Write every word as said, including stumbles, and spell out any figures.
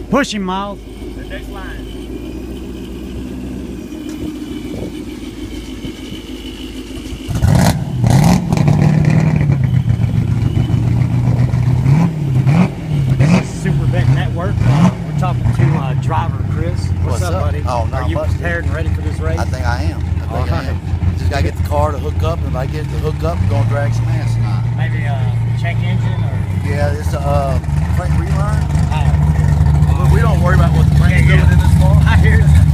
Push him, Miles. The next line. This is Super Vet Network. Uh, we're talking to uh, driver Chris. What's, What's up, up? buddy? Oh, not Are you much, prepared and ready for this race? I think I am. I think All I right. am. Just gotta get the car to hook up, and if I get it to hook up, we're gonna drag some ass tonight. Maybe a check engine or. Yeah, it's a uh, crank relearn. Oh, We don't worry about what the crank's Yeah, yeah. doing in this car. I hear that.